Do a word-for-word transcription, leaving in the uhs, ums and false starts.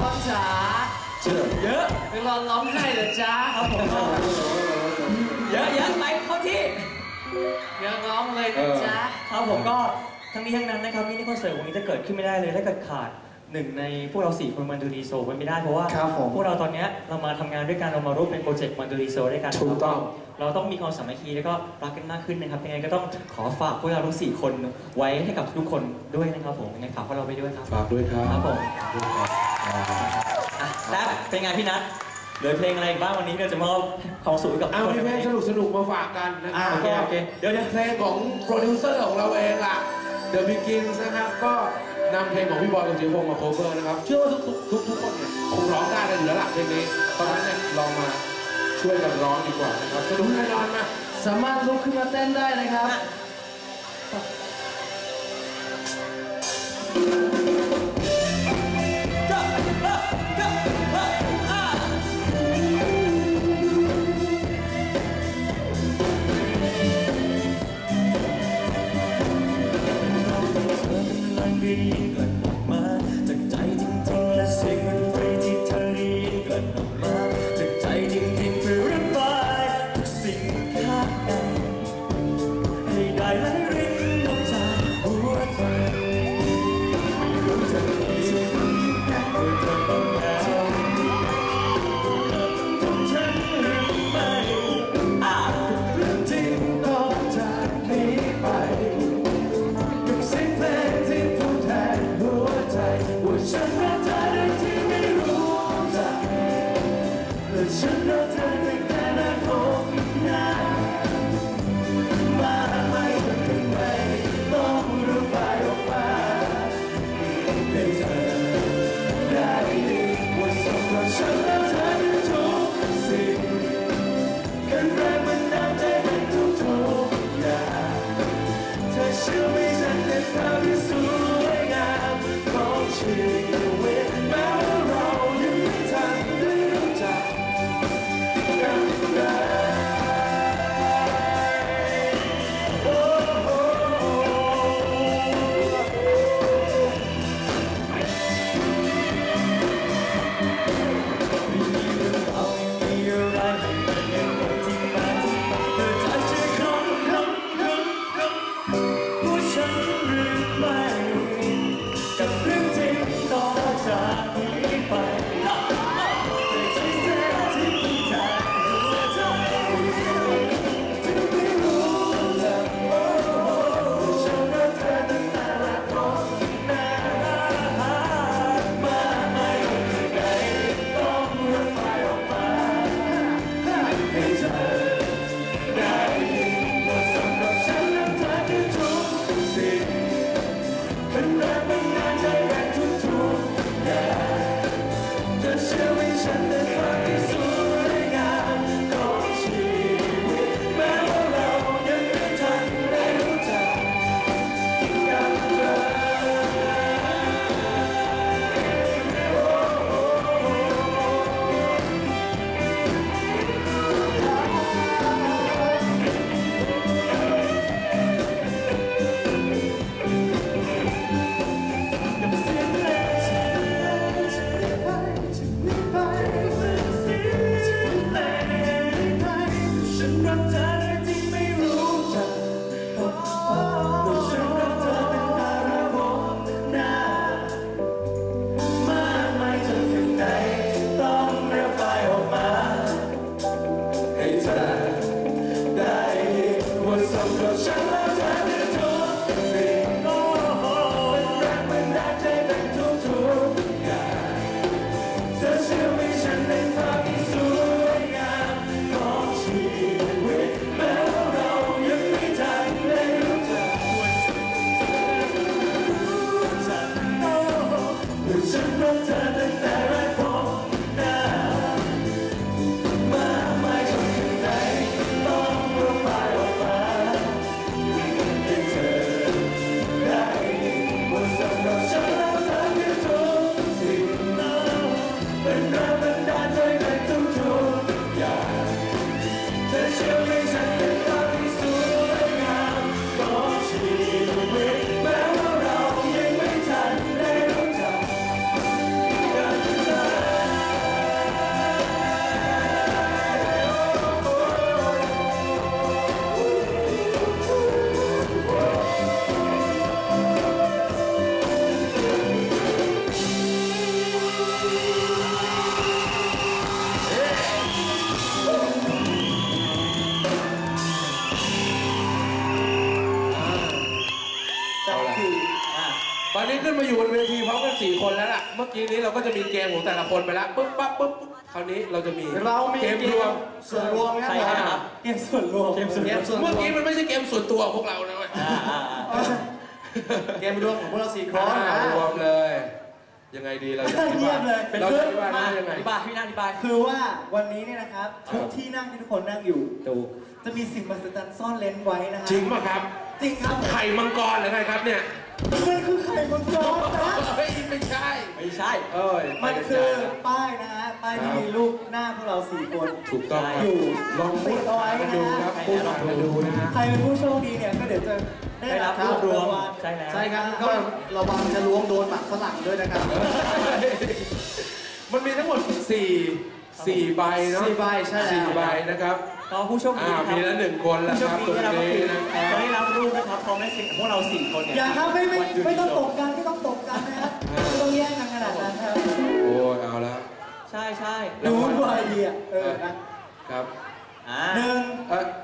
บอลจ๋าเจอเยอะเป็นร้องร้องไห้เลยจ้าครับผมเยอะเยอะไปเข้าที่เยอะร้องเลยนะจ๊ะครับผมก็ทั้งนี้ทั้งนั้นนะครับมินิคอนเสิร์ตวันนี้จะเกิดขึ้นไม่ได้เลยถ้าเกิดขาดหนึ่งในพวกเราสี่คนมันดูดีโซไว้ไม่ได้เพราะว่าพวกเราตอนนี้เรามาทำงานด้วยกันเรามาร่วมเป็นโปรเจกต์มันดูดีโซด้วยกันถูกต้องเราต้องมีความสามัคคีแล้วก็รักกันมากขึ้นนะครับยังไงก็ต้องขอฝากพวกเราทั้งสี่คนไว้ให้กับทุกคนด้วยนะครับผมยังไงฝากพวกเราไปด้วยครับฝากด้วยครับครับผมแล้วเป็นไงพี่นัทเหลือเพลงอะไรบ้างวันนี้เราจะมอบความสุขกับเอาเพลงสนุกสนุกมาฝากกันนะครับโอเคโอเคเดี๋ยวเพลงของโปรดิวเซอร์ของเราเองล่ะ The Begins นะครับก็นำเพลงของพี่บอยกับเจียพงษ์มาโคเวอร์นะครับเชื่อว่าทุกทุกทุกคนเนี่ยคงร้องได้กันอยู่แล้วล่ะเพลงนี้ตอนนั้นเนี่ยลองมาช่วยกันร้องดีกว่านะครับสนุกแน่นอนนะสามารถลุกขึ้นมาเต้นได้นะครับสี่คนแล้วล่ะเมื่อกี้นี้เราก็จะมีเกมของแต่ละคนไปแล้วปุ๊บปั๊บปุ๊บคราวนี้เราจะมีเรามีเกมรวมส่วนรวมใช่ครับเกมส่วนรวมเกมส่วนรวมเมื่อกี้มันไม่ใช่เกมส่วนตัวของพวกเรานะเว้ยอ่าอ่าอ่าเกมรวมของพวกเราสี่คนอ่ารวมเลยยังไงดีเราจะอธิเยี่บายมเลยเราจะอธิบายมาได้ยังไงอธิบายพี่นาอธิบายคือว่าวันนี้เนี่ยนะครับทุกที่นั่งที่ทุกคนนั่งอยู่ถูกจะมีสิ่งมหัศจรรย์ซ่อนเลนไว้นะฮะจริงป่ะครับจริงครับไข่มังกรหรือไงครับเนี่ยมันคือไข่มังกรนะเฮ้ยไม่ใช่ไม่ใช่เอ้ยมันคือป้ายนะฮะป้ายที่มีรูปหน้าพวกเราสี่คนถูกต้องอยู่ลองพูดเอาไว้กันดูครับพูดมาดูนะฮะใครเป็นผู้โชคดีเนี่ยก็เดี๋ยวจะได้ได้รัรับบรวบรวมางวัลใช่แล้วใช่ครับก็ระวังจะล้วงโดนหมักฝรั่งด้วยนะครับมันมีทั้งหมดสี่สี่ใบเนาะสี่ใบใช่แล้วสี่ใบนะครับก็ผู้โชคดีอ่านะครับมีแล้วหนึ่งคนแล้วผู้โชคครับ ดีตรงได้รับก็นี้คือนะครับจะได้รับรูปนะครับพร้อมได้สิ่งของพวกเราสี่คนเนี่ยอย่าครับไม่ไม่ไม่ต้องตกกันไม่ต้องตกกันนะครับไม่ต้องแย่งกันขนาดนั้นครับโอ้ยเอาแล้วใช่ใช่ดูดูไอเดียเออนะครับอ่าหนึ่งเอ่อ